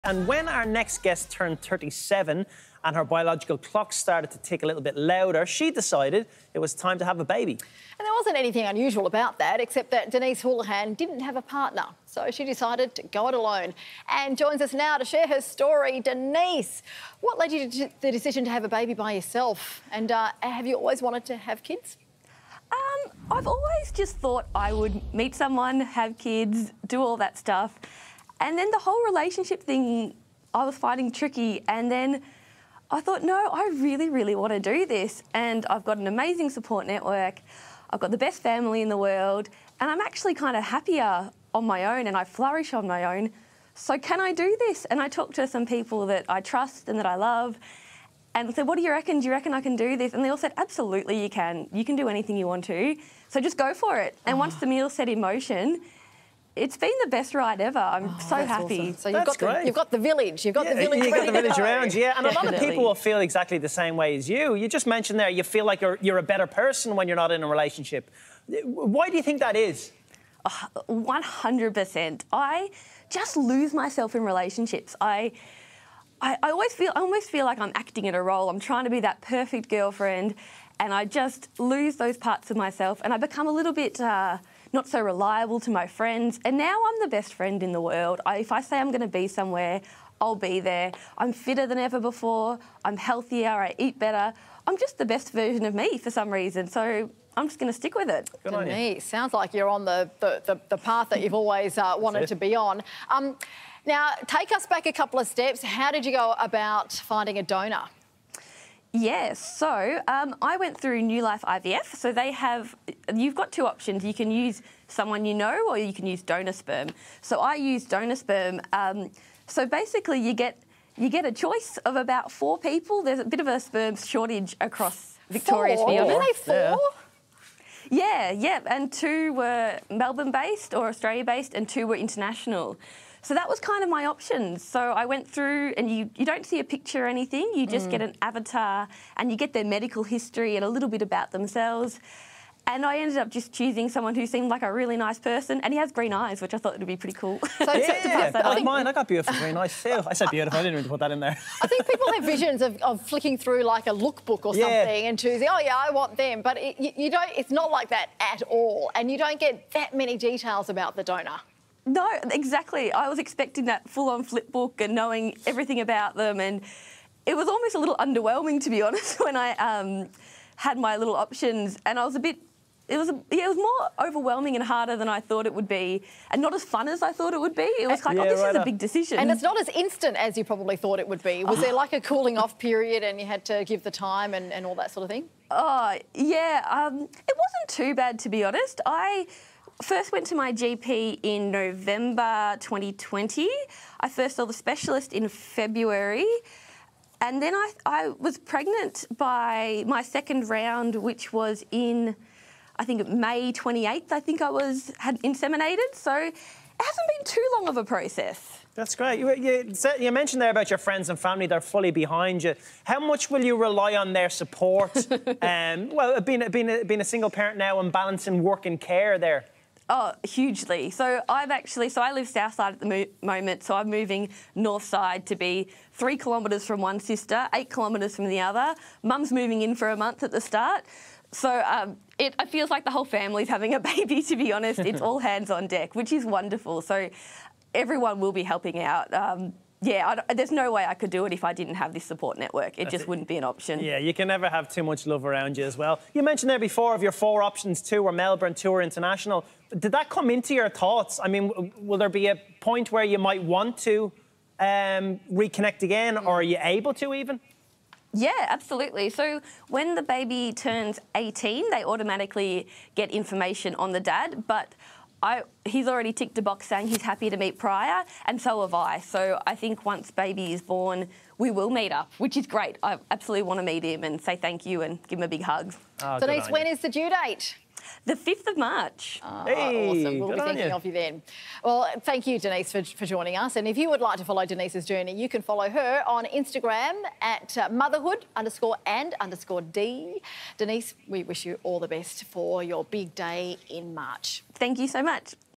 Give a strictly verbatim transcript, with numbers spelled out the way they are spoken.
And when our next guest turned thirty-seven and her biological clock started to tick a little bit louder, she decided it was time to have a baby. And there wasn't anything unusual about that, except that Denise Houlihan didn't have a partner, so she decided to go it alone. And joins us now to share her story. Denise, what led you to the decision to have a baby by yourself? And uh, have you always wanted to have kids? Um, I've always just thought I would meet someone, have kids, do all that stuff. And then the whole relationship thing I was finding tricky. And then I thought, no, I really, really want to do this. And I've got an amazing support network. I've got the best family in the world. And I'm actually kind of happier on my own and I flourish on my own. So can I do this? And I talked to some people that I trust and that I love and said, what do you reckon? Do you reckon I can do this? And they all said, absolutely you can. You can do anything you want to. So just go for it. And oh. once the meal set in motion, it's been the best ride ever. I'm oh, so happy. Awesome. So you've got, the, you've got the village. You've got yeah, the village You've got the village around, yeah. And Definitely. a lot of people will feel exactly the same way as you. You just mentioned there you feel like you're, you're a better person when you're not in a relationship. Why do you think that is? Oh, one hundred percent. I just lose myself in relationships. I, I, I always feel, I almost feel like I'm acting in a role. I'm trying to be that perfect girlfriend and I just lose those parts of myself and I become a little bit... Uh, not so reliable to my friends. And now I'm the best friend in the world. I, if I say I'm going to be somewhere, I'll be there. I'm fitter than ever before. I'm healthier. I eat better. I'm just the best version of me for some reason. So I'm just going to stick with it. Good on you. Sounds like you're on the, the, the, the path that you've always uh, wanted to be on. Um, now, take us back a couple of steps. How did you go about finding a donor? Yes, so um, I went through New Life I V F. So they have, you've got two options. You can use someone you know or you can use donor sperm. So I use donor sperm. Um, so basically you get you get a choice of about four people. There's a bit of a sperm shortage across Victoria, four? to be honest. Really, four? Yeah, yeah, and two were Melbourne-based or Australia-based and two were international. So that was kind of my options. So I went through and you, you don't see a picture or anything, you just mm. get an avatar and you get their medical history and a little bit about themselves. And I ended up just choosing someone who seemed like a really nice person and he has green eyes, which I thought would be pretty cool. So yeah, I think mine, I got beautiful green eyes too. I said beautiful, I didn't really put that in there. I think people have visions of, of flicking through like a lookbook or something yeah. and choosing, oh yeah, I want them. But it, you, you don't, it's not like that at all. And you don't get that many details about the donor. No, exactly. I was expecting that full-on flip book and knowing everything about them, and it was almost a little underwhelming, to be honest, when I um, had my little options. And I was a bit, it was, a, yeah, it was more overwhelming and harder than I thought it would be, and not as fun as I thought it would be. It was like, yeah, oh, this right is up. a big decision. And it's not as instant as you probably thought it would be. Was oh. there like a cooling off period, and you had to give the time and, and all that sort of thing? Oh yeah, um, it wasn't too bad, to be honest. I. First went to my G P in November twenty twenty. I first saw the specialist in February. And then I, I was pregnant by my second round, which was in, I think, May twenty-eighth, I think I was had inseminated. So it hasn't been too long of a process. That's great. You, you, you mentioned there about your friends and family, they're fully behind you. How much will you rely on their support? um, well, being, being, being a single parent now and balancing work and care there. Oh, hugely. So I've actually, so I live south side at the mo moment, so I'm moving north side to be three kilometres from one sister, eight kilometres from the other. Mum's moving in for a month at the start. So um, it, it feels like the whole family's having a baby, to be honest. It's all hands on deck, which is wonderful. So everyone will be helping out. Um, Yeah, I, there's no way I could do it if I didn't have this support network. It That's just it. wouldn't be an option. Yeah, you can never have too much love around you as well. You mentioned there before of your four options, two were Melbourne, two were international. Did that come into your thoughts? I mean, will there be a point where you might want to um, reconnect again, or are you able to even? Yeah, absolutely. So when the baby turns eighteen, they automatically get information on the dad, but I, he's already ticked a box saying he's happy to meet prior, and so have I. So I think once baby is born, we will meet up, which is great. I absolutely want to meet him and say thank you and give him a big hug. Oh, Denise, when is the due date? The fifth of March. Oh, hey, awesome. We'll be thinking you. of you then. Well, thank you, Denise, for, for joining us. And if you would like to follow Denise's journey, you can follow her on Instagram at uh, motherhood underscore and underscore D. Denise, we wish you all the best for your big day in March. Thank you so much.